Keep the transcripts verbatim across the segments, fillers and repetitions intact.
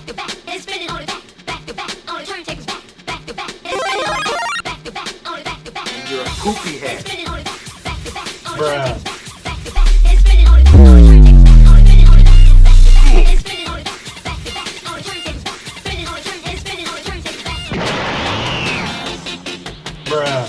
back to back, and spin it on the back, back to back, on the turntables back, back to back, and spin it on the back, back to back, on the back to back. You're a poopy head. Spin it on the back, back to back, on the Bruh. turntables back, back to back, and spin it on the back, on the turntables back, on the spin it on the back, back to back, and spin it on the back, back to back, on the turntables back, spin it on the turn, and spin it on the turntables back. Bruh.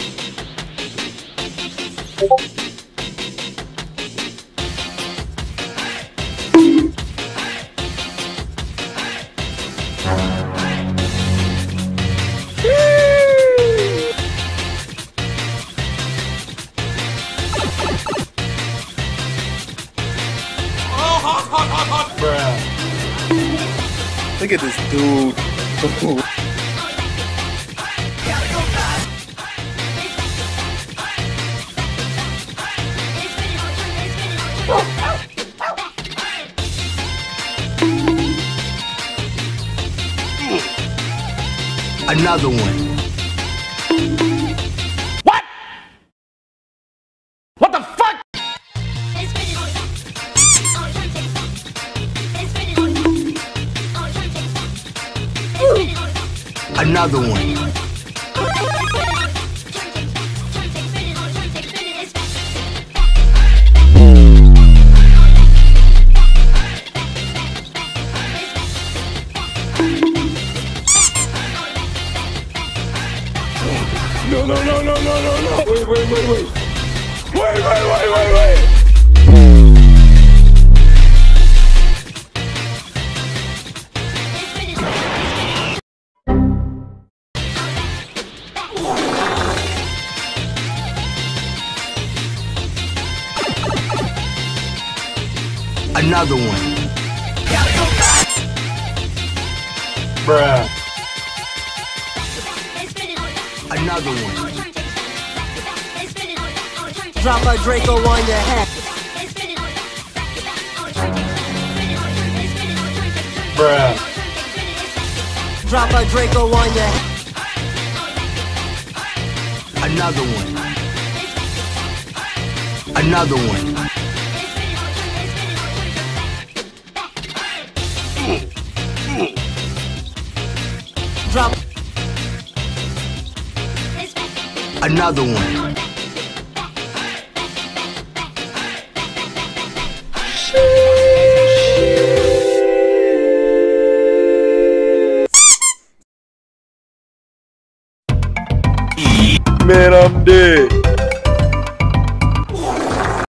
Bruh. Look at this dude. Another one. What? What the fuck? Another one. No, no, no, no, no, no, no. Wait, wait, wait, wait. Wait, wait, wait, wait, wait. Another one. Bruh. Another one. Drop a Draco on your head. Bruh. Drop a Draco on your head. Another one. Another one. Drop Another one. Man, I'm dead.